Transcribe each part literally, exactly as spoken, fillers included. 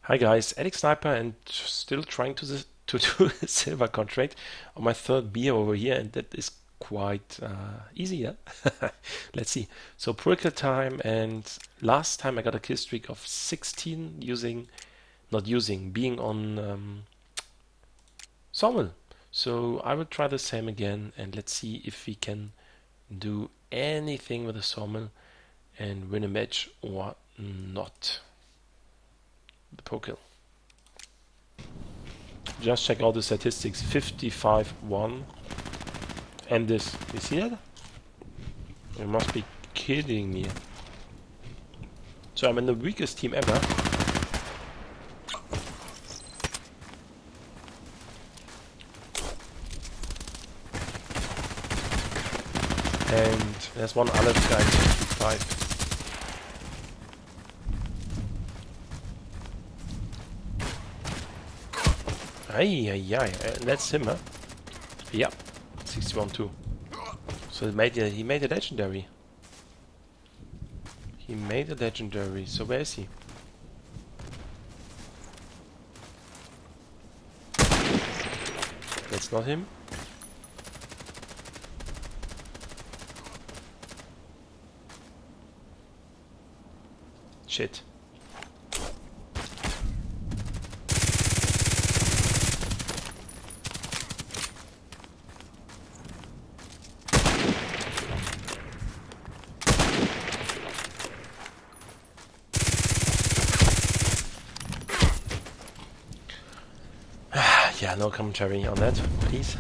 Hi guys, ADXsniper and still trying to the, to do a silver contract on my third beer over here, and that is quite uh, easy, yeah? Let's see. So Prokill time, and last time I got a kill streak of sixteen using, not using, being on um, Sawmill. So I will try the same again, and let's see if we can do anything with the Sawmill and win a match or not. The Prokill. Just check out the statistics. fifty-five one. And this. You see that? You must be kidding me. So I'm in the weakest team ever. And there's one other guy, fifty-five. Ay, ay, ay. Uh, that's him, huh? Yep. sixty-one two. So he made, a, he made a legendary. He made a legendary. So where is he? That's not him. Shit. Yeah, no commentary on that, please.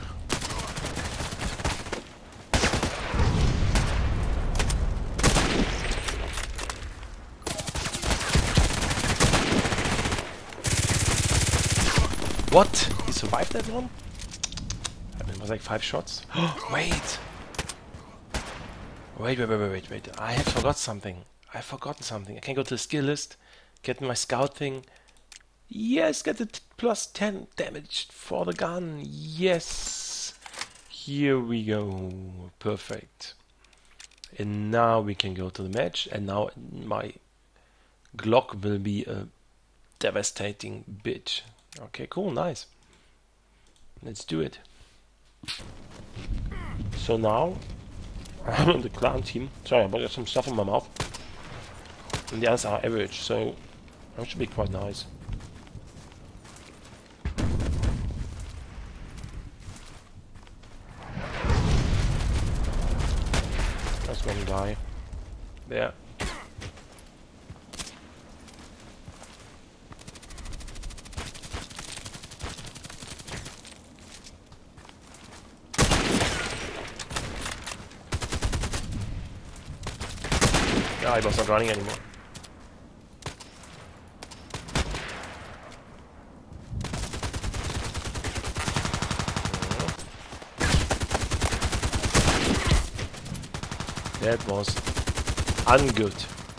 What? He survived that one? I mean, it was like five shots. Wait! Wait, wait, wait, wait, wait, wait. I have forgot something. I've forgotten something. I can go to the skill list, get my scout thing. Yes, get the t plus ten damage for the gun. Yes. Here we go. Perfect. And now we can go to the match. And now my Glock will be a devastating bitch. Okay, cool, nice. Let's do it. So now I'm on the clan team. Sorry, I got some stuff in my mouth. And the others are average, so that should be quite nice. That's one guy. There. Yeah, I was not running anymore. That was ungood.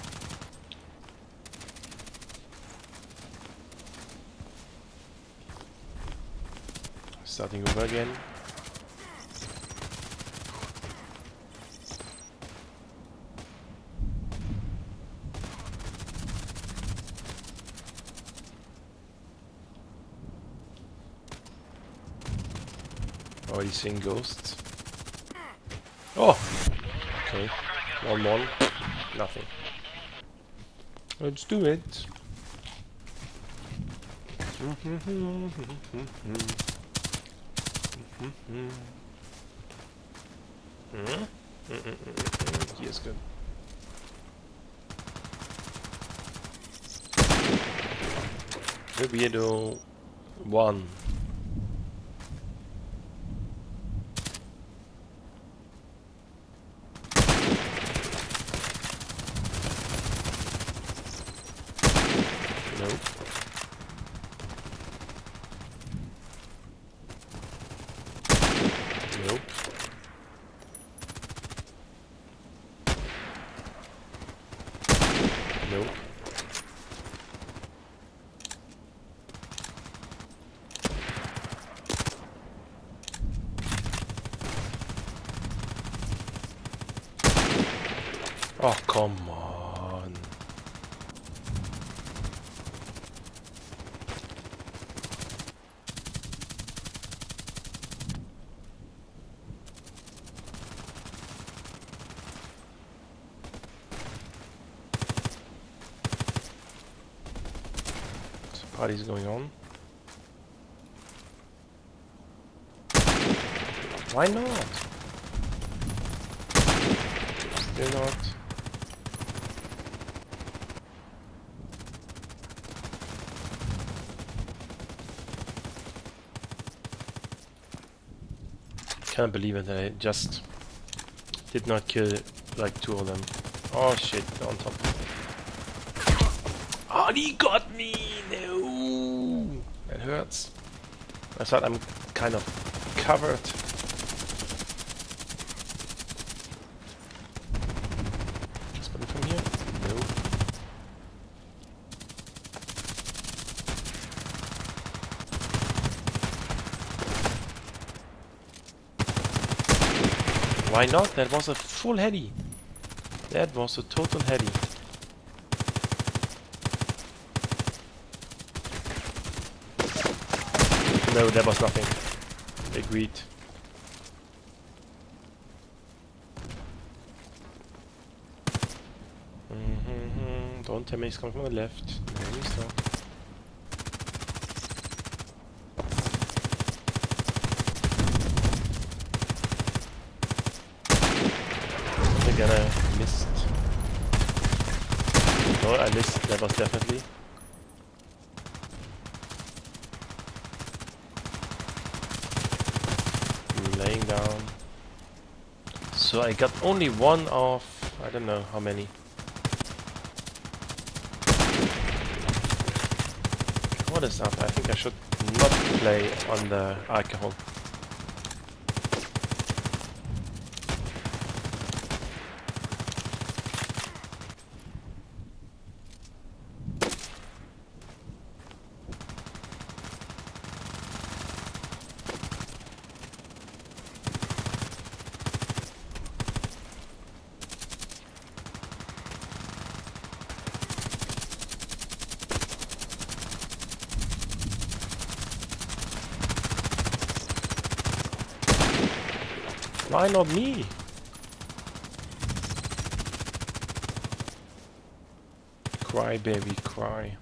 Starting over again. Already seeing ghosts. Oh! Okay. One one. Nothing. Let's do it. Here's good. The weirdo one. Nope. Nope. Nope. Oh, come on. Party's going on. Why not? Still not. Can't believe it. I just did not kill like two of them. Oh shit, they're on top. Oh, he got me! No! That hurts. I thought I'm kind of covered. Just one from here? No. Why not? That was a full heady. That was a total heady. No, that was nothing. Agreed. Mm-hmm. Don't tell me he's coming from the left. No, he's not. Again, I missed. No, I missed. That was definitely. Laying down. So I got only one of, I don't know how many. What is up? I think I should not play on the alcohol. Why not me? Cry, baby, cry.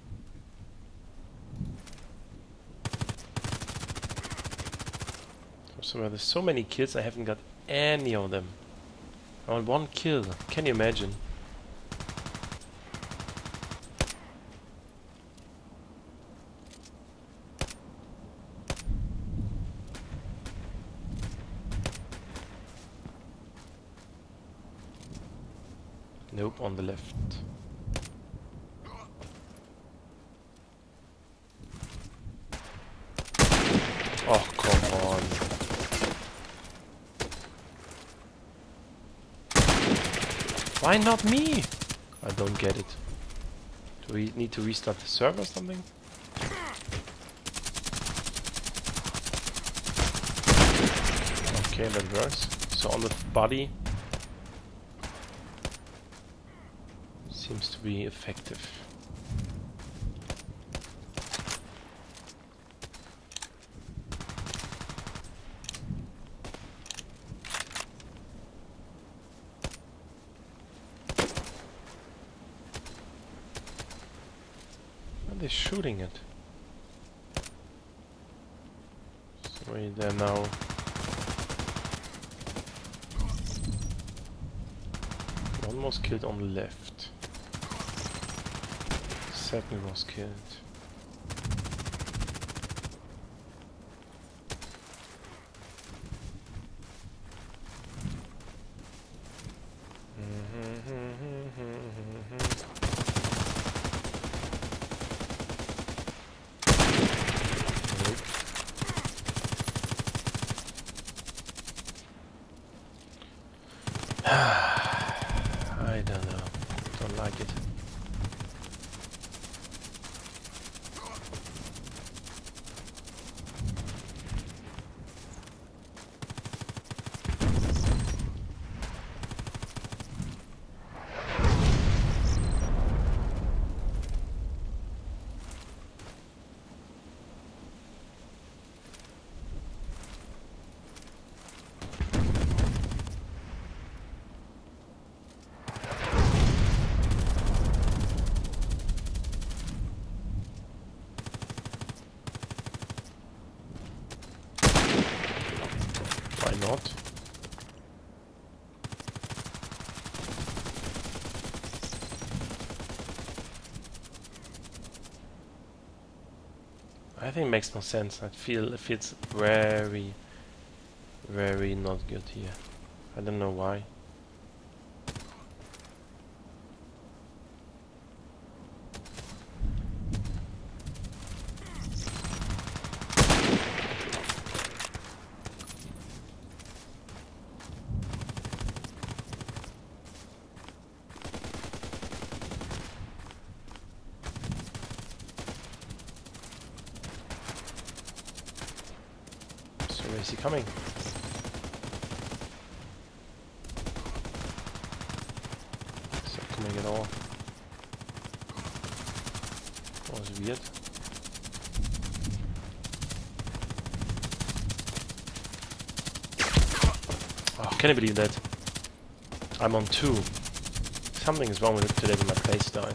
So there's so many kills, I haven't got any of them. I want one kill. Can you imagine? Nope, on the left. Oh, come on. Why not me? I don't get it. Do we need to restart the server or something? Okay, that works. So on the body seems to be effective. Are they shooting it? Sorry, they're now. One was killed on the left. Second was killed. I don't know. Don't like it. not? I think it makes no sense. I feel it feels very, very not good here. I don't know why. Where is he coming? He's not coming at all. That was weird. Oh, can I believe that? I'm on two. Something is wrong with it today with my playstyle.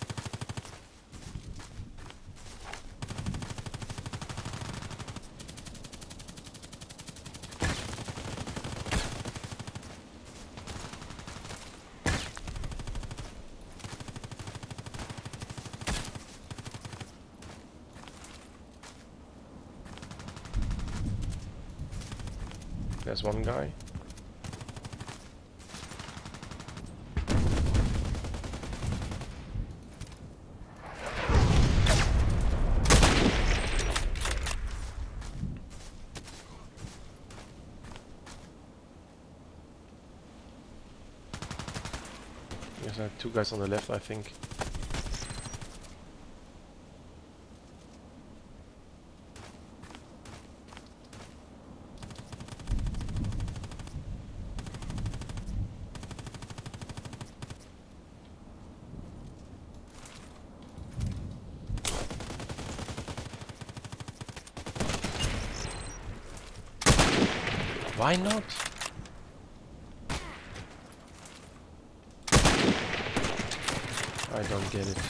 There's one guy. There's uh, two guys on the left, I think. Why not? I don't get it.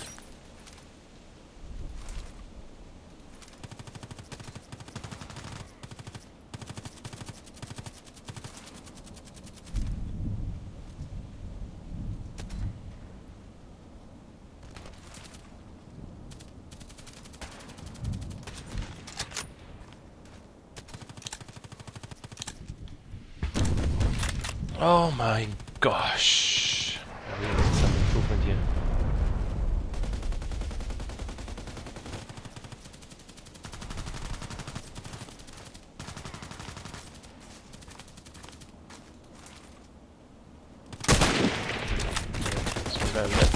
Oh my gosh. I really need some improvement here. Yeah, there's one guy left.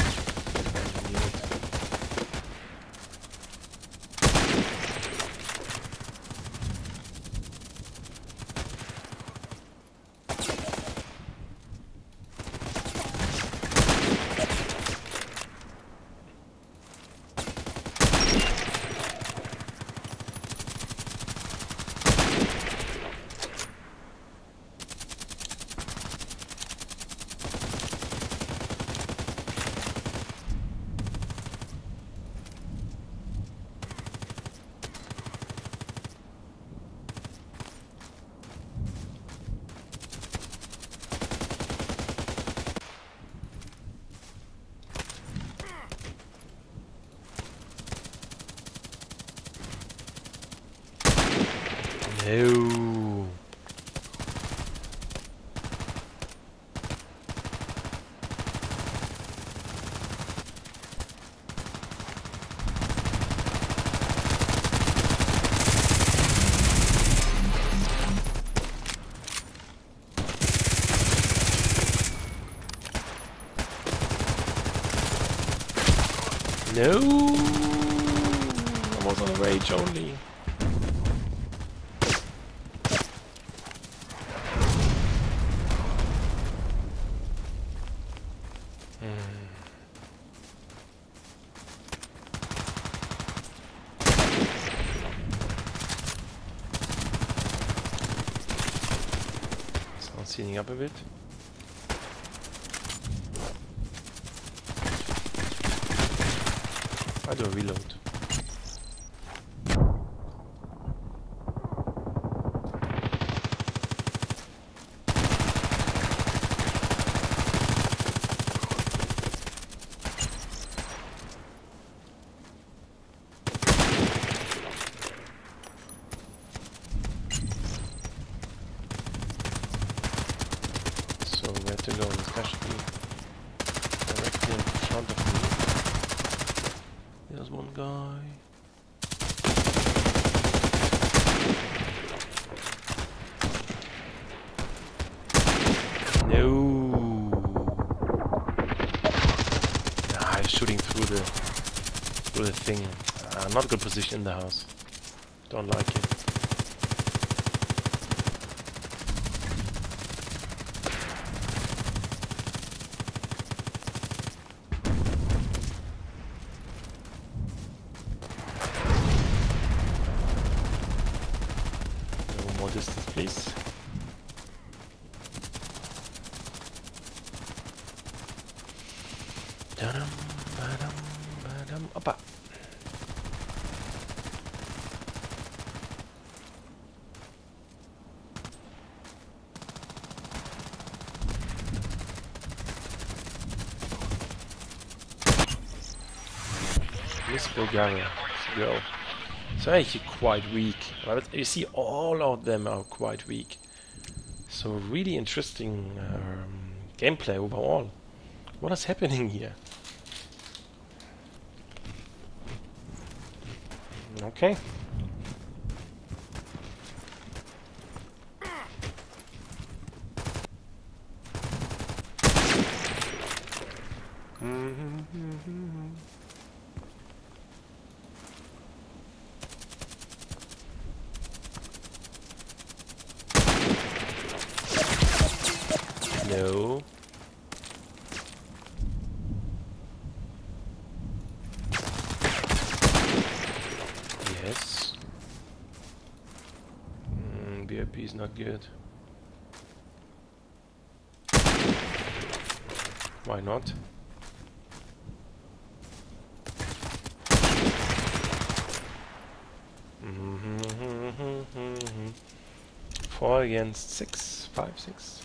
No. No. I was on rage only. Heating up a bit. I do a reload. thing. Uh, not a good position in the house. Don't like it. No more distance, please. Dum, ba-dum, ba-dum, oppa. Miss Bulgaria. Let's go. So actually quite weak. Right? You see, all of them are quite weak. So really interesting um, gameplay overall. What is happening here? Okay. No. Yes. Mm, B R P is not good. Why not? Four against six, five, six.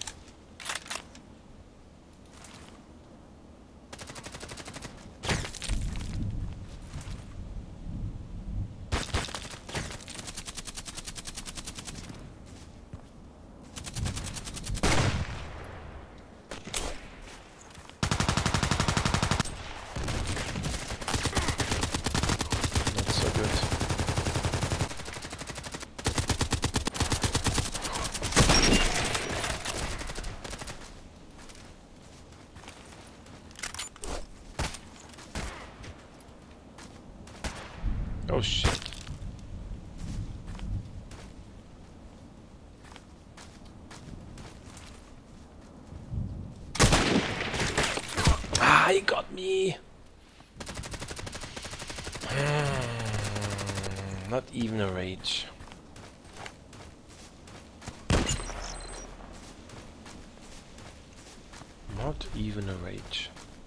Oh shit. Ah, he got me. Not even a rage. Not even a rage.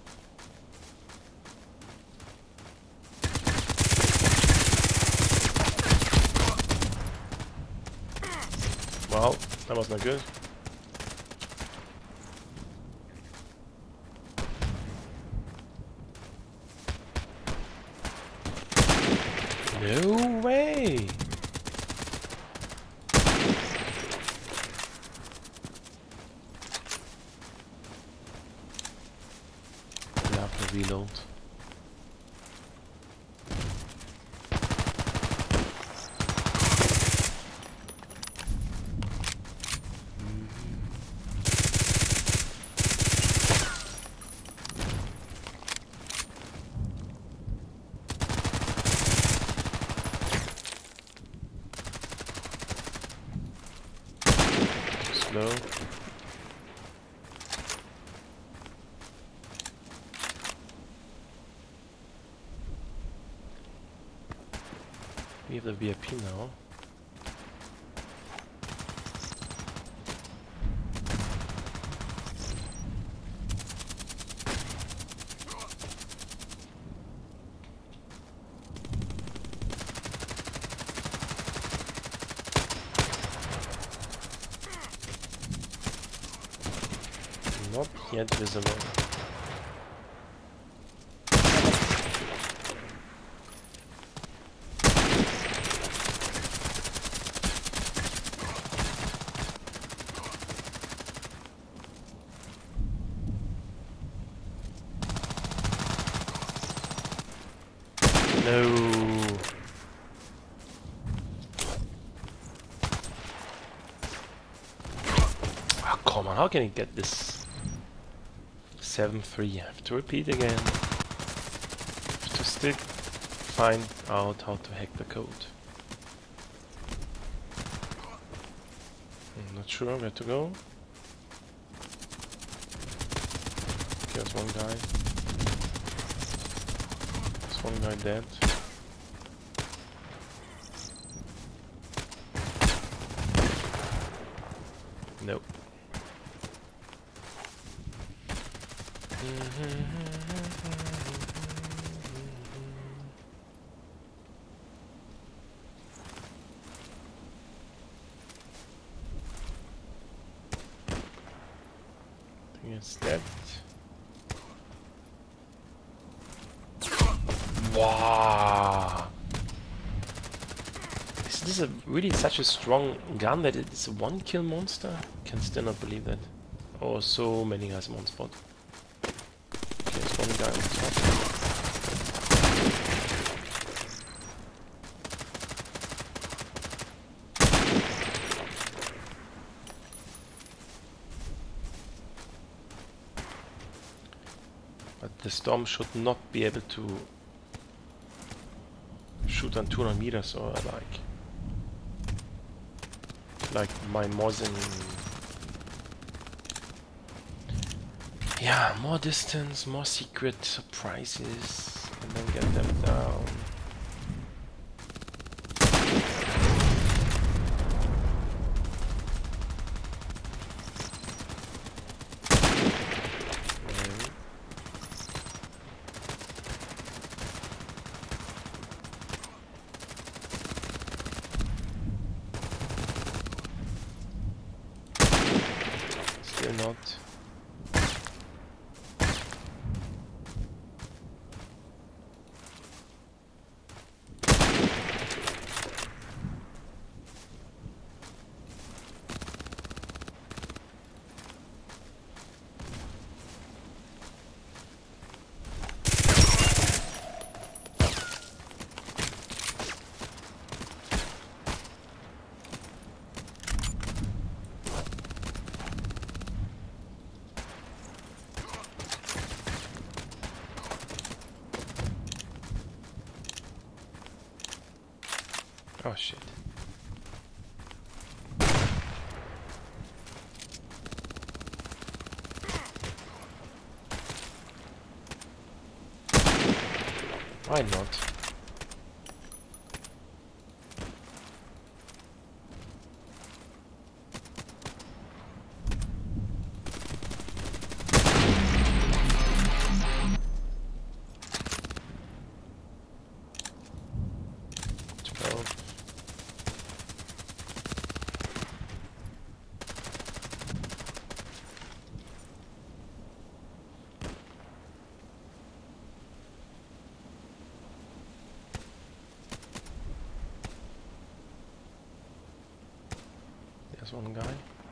Well, that was not good. No way! I'll have to reload. Slow. We have the V I P now. Not yet visible. No. Oh, come on, how can he get this? seven three. I have to repeat again. I have to stick find out how to hack the code. I'm not sure where to go. There's one guy. There's one guy dead. Nope. I think it's dead. Wow! Is this a really such a strong gun that it's a one kill monster? Can still not believe that. Oh, so many guys in one spot. Okay, there's one guy on top. But the storm should not be able to shoot on two hundred meters or like like my Mosin. Yeah, more distance, more secret surprises, and then get them down. Still not. Oh shit. Why not? twelve. There's one guy.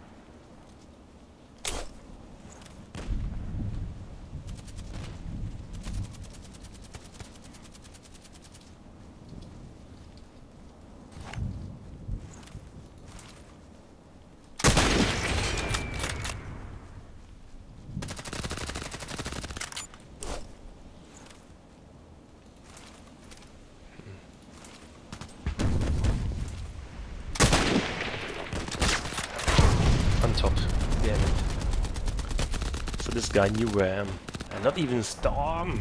On top, damn it. So this guy knew where I am. And not even Storm!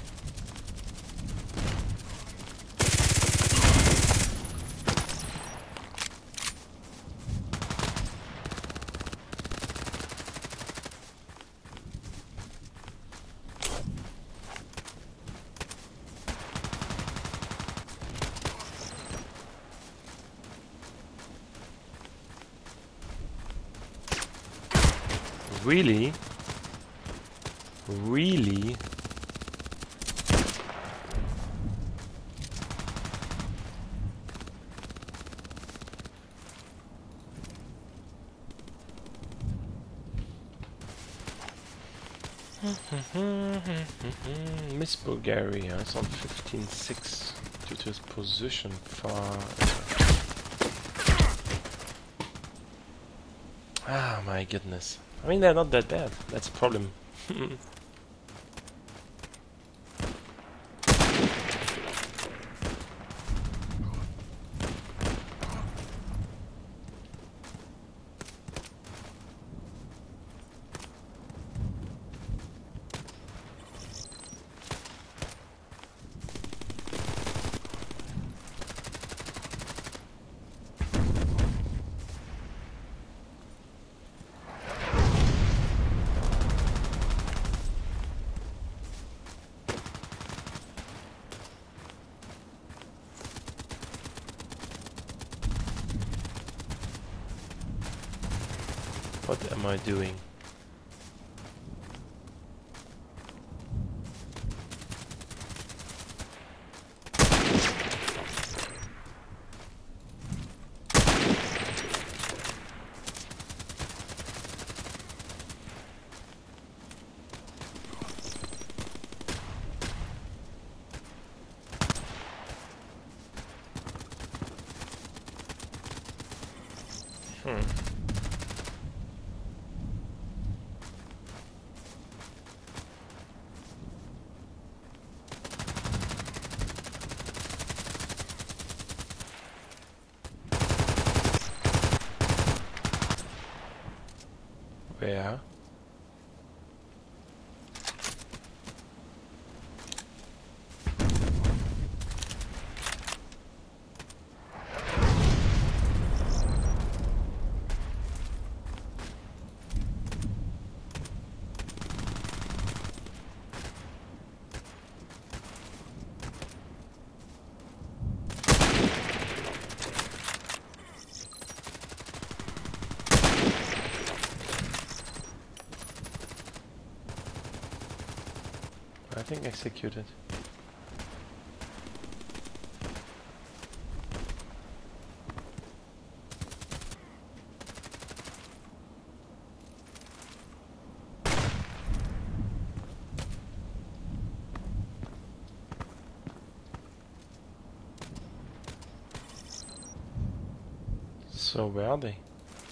Really? Really? Miss Bulgaria is on fifteen six due to his position far. Ah, my goodness. I mean, they're not that bad. That's a problem. What am I doing? Hmm. Where? I think executed. So where are they?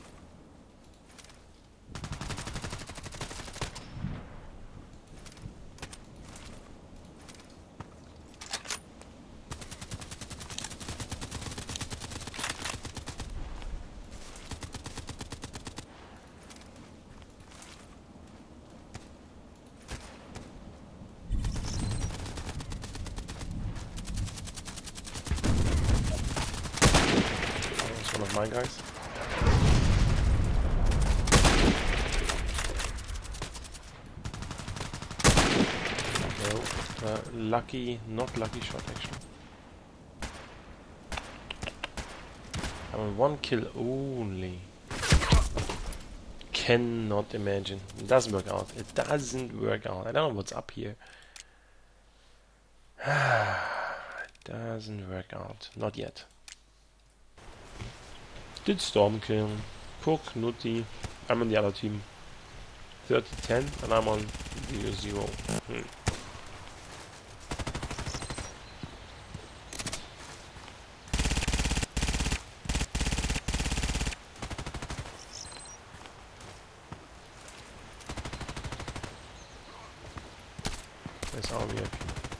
One of my guys. No, uh, lucky, not lucky shot actually. I'm on one kill only. Cannot imagine. It doesn't work out. It doesn't work out. I don't know what's up here. It doesn't work out. Not yet. Did storm kill. Cook, Nutty. I'm on the other team. thirty ten and I'm on zero zero. Hmm. That's our V I P.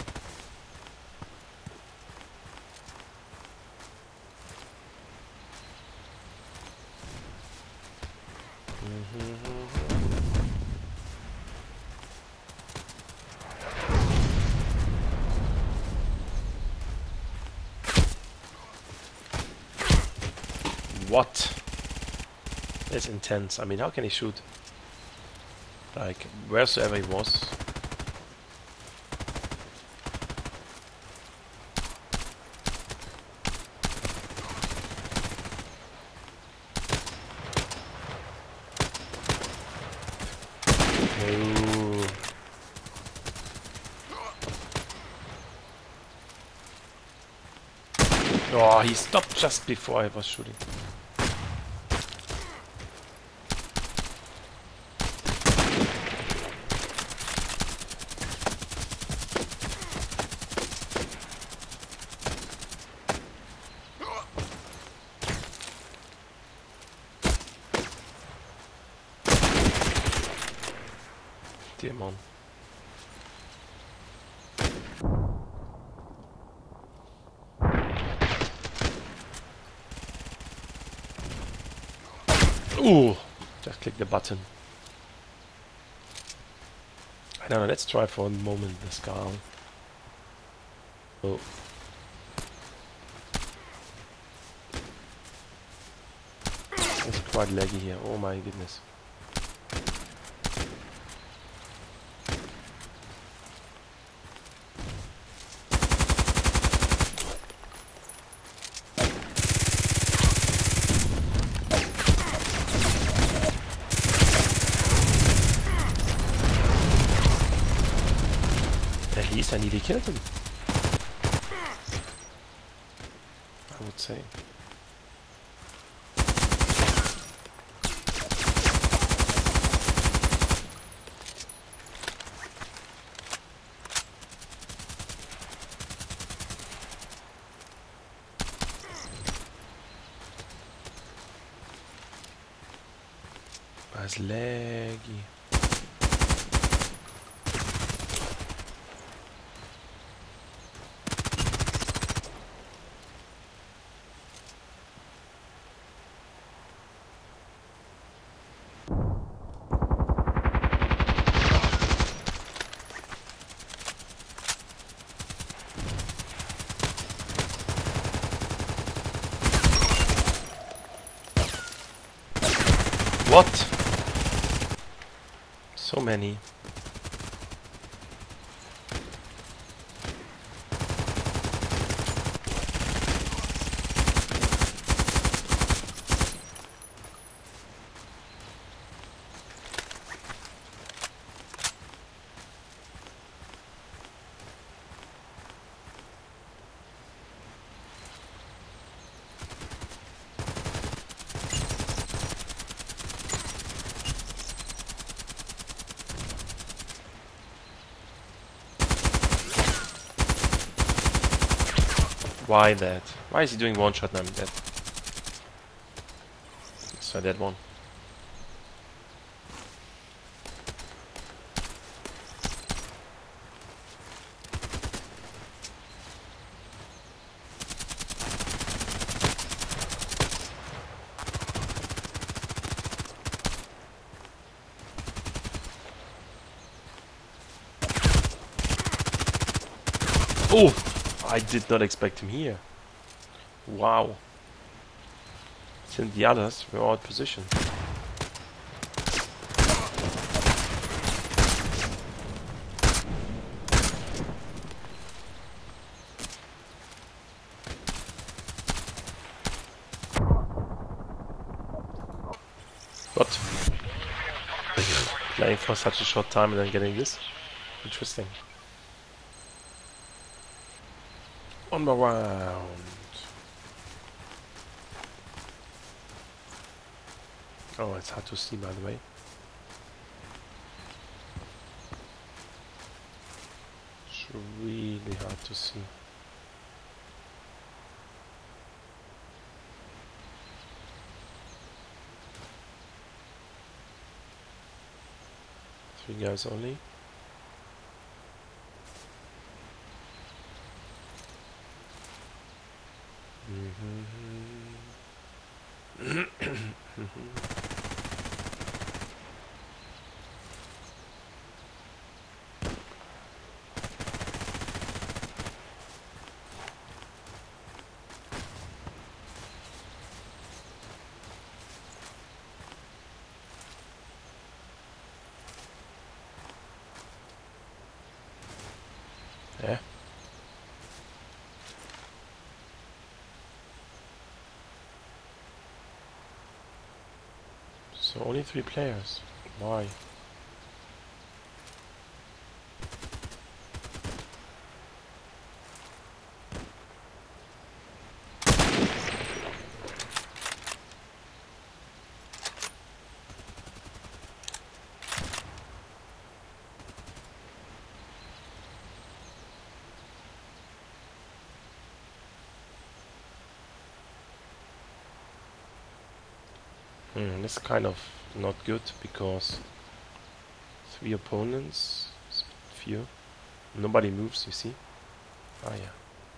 What? That's intense. I mean, how can he shoot? Like, wheresoever he was. No. Oh, he stopped just before I was shooting. Demon. Ooh, just click the button. I don't know, let's try for a moment the Scar. Oh. It's quite laggy here, oh my goodness. least I nearly killed him. I would say. Ah, it's laggy. What? So many. Why that? Why is he doing one shot and I'm dead? So dead one. Oh! I did not expect him here. Wow. Since the others were out of position. What? Playing for such a short time and then getting this? Interesting. On my round. Oh, it's hard to see, by the way. It's really hard to see. Three guys only. Yeah. So only three players. Why? Hmm, that's kind of not good because three opponents, few, nobody moves, you see? Ah, yeah.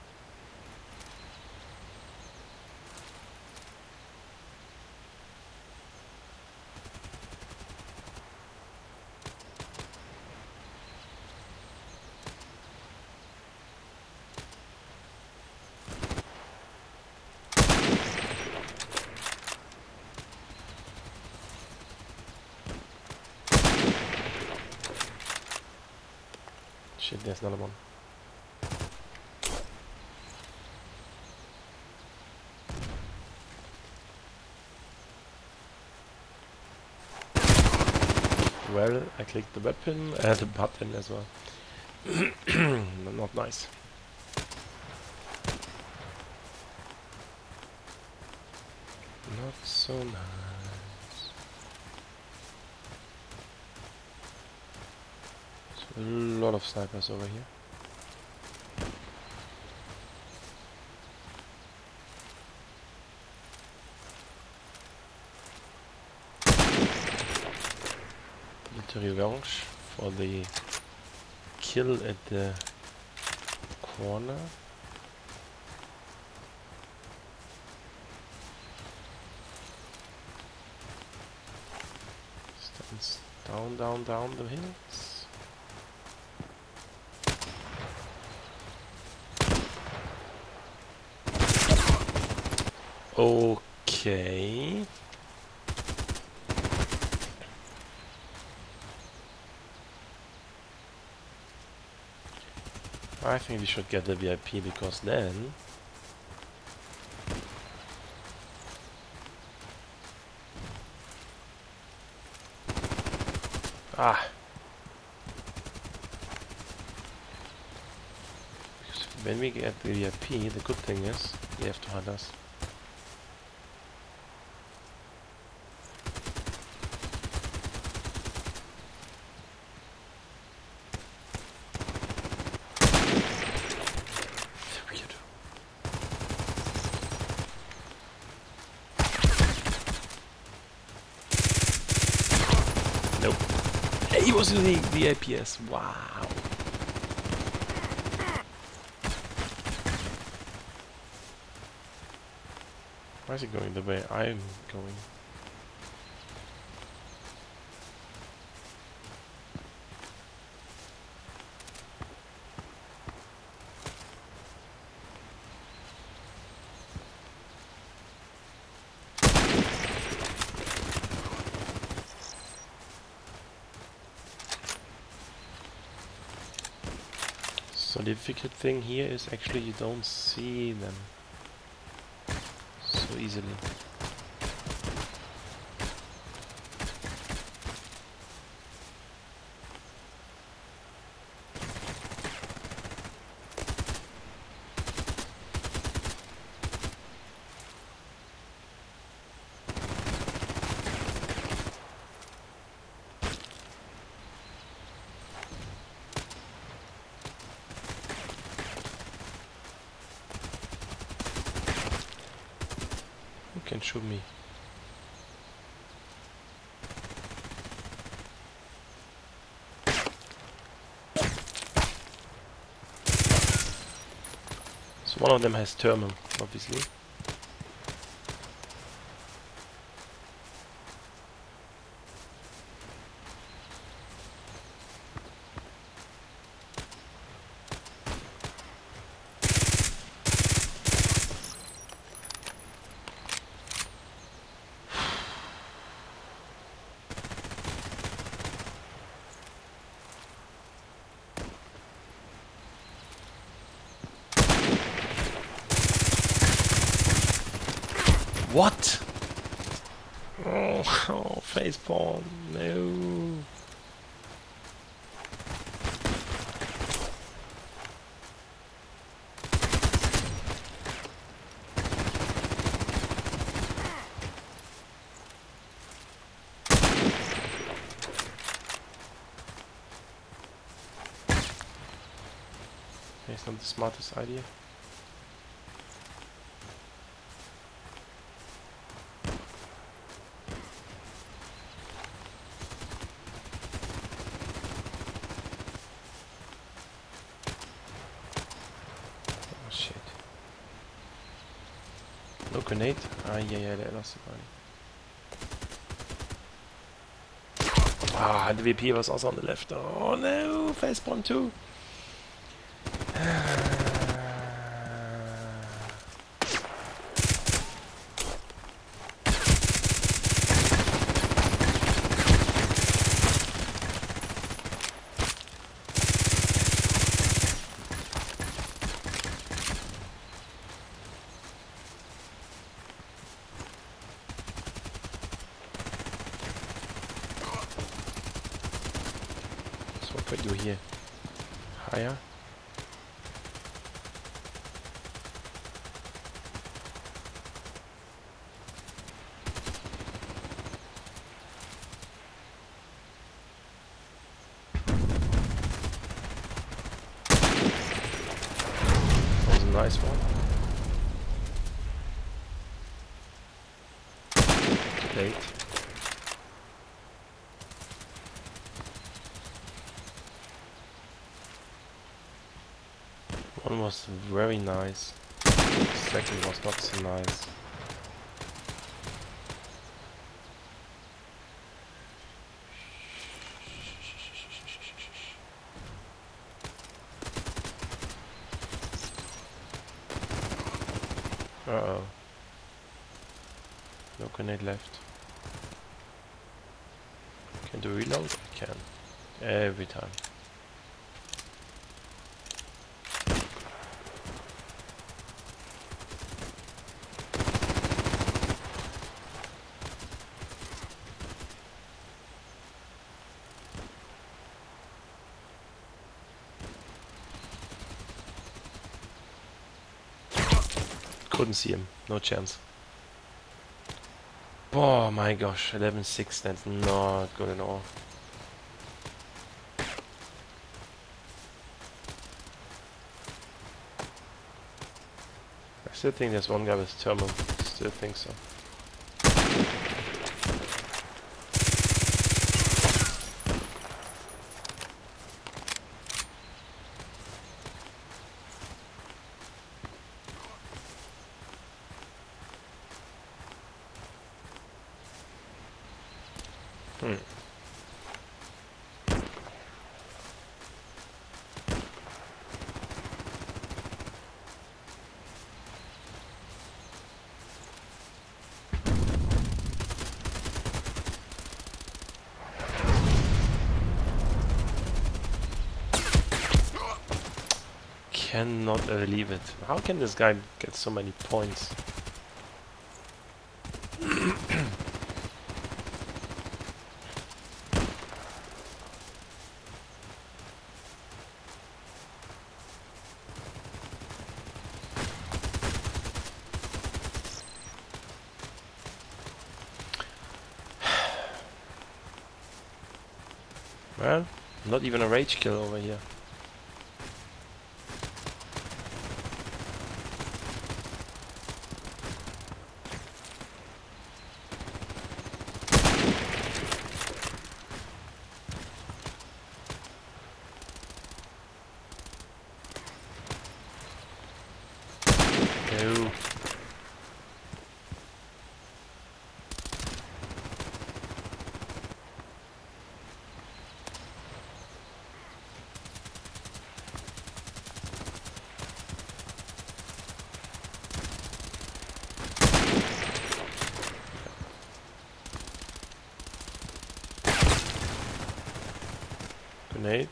Shit, there's another one. Well, I clicked the weapon and the button as well. not nice. Not so nice. So a lot of snipers over here. Revenge for the kill at the corner. Stands down, down, down the hills. Okay. I think we should get the V I P because then ah because when we get the V I P, the good thing is they have to hunt us. Nope. He was using the A P S. Wow. Why is he going the way I'm going? So the difficult thing here is actually you don't see them so easily. Can shoot me. So one of them has thermal, obviously. What? Oh, oh, facepalm, no. It's not the smartest idea. No grenade? Ah, yeah, yeah, I lost the body. Ah, the V P was also on the left. Oh no, facepalm too. What can I do here? Higher? nice one. Late. One was very nice. Second was not so nice. Uh-oh. No grenade left. Can do reload? I can. Every time. Couldn't see him, no chance. Oh my gosh, eleven six, that's not good at all. I still think there's one guy with thermal, still think so. Hmm. Cannot believe it. How can this guy get so many points? Well, not even a rage kill over here. No. Grenade.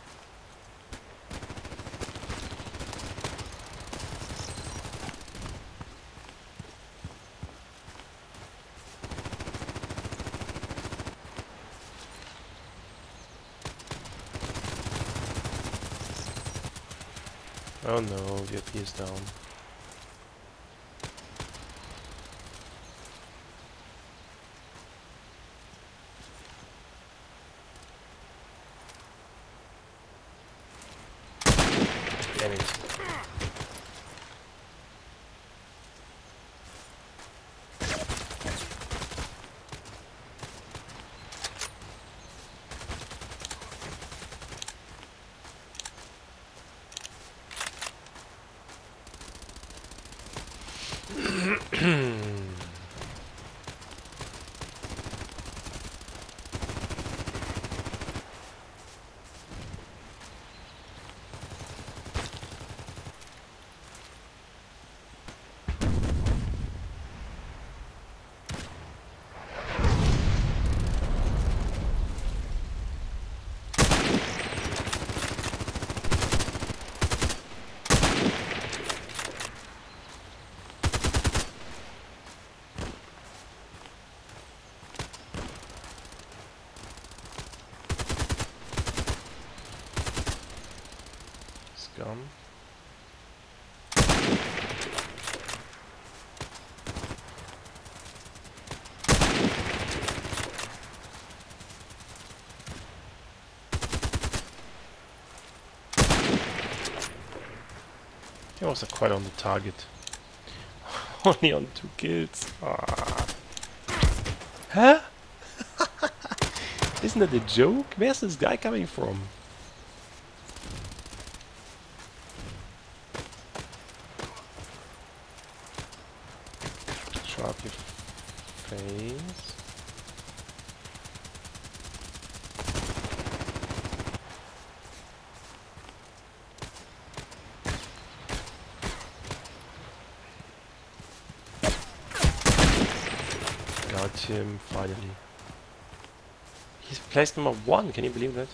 Oh no, V I P is down. Damn it. I was quite on the target. Only on two kills. Ah. Huh? Isn't that a joke? Where's this guy coming from? Show up your face. Got him, finally. He's placed number one, can you believe that?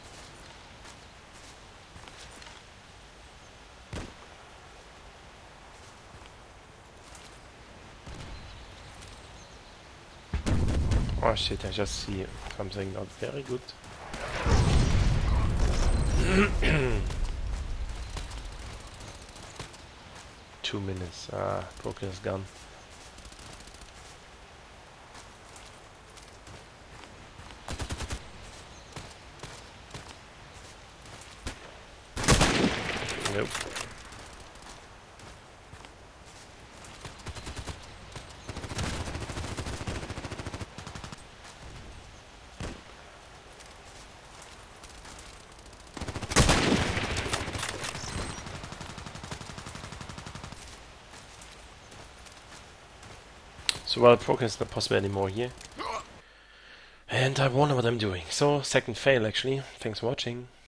Oh shit, I just see something not very good. Two minutes. Ah, Prokill is gone. Nope. So well, Prokill is not possible anymore here. And I wonder what I'm doing. So, second fail actually. Thanks for watching.